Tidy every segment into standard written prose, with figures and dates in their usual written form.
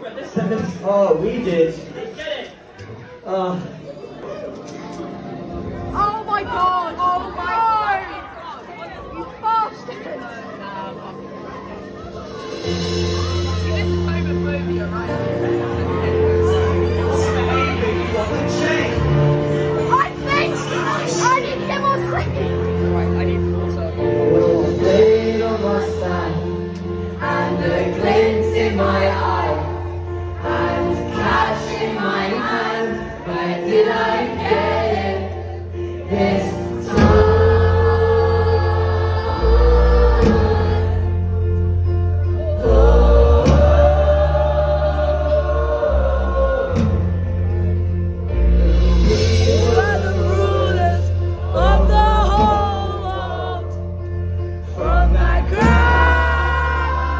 Oh, we did. Oh my god! Oh my god! You bastard! See, this is homophobia, right? I think I need to get more sleep! Right, I need water. With the blade on my side and the glint in my eye and cash in my hand, where did I get it this time?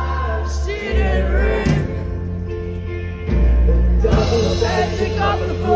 Pick up the phone.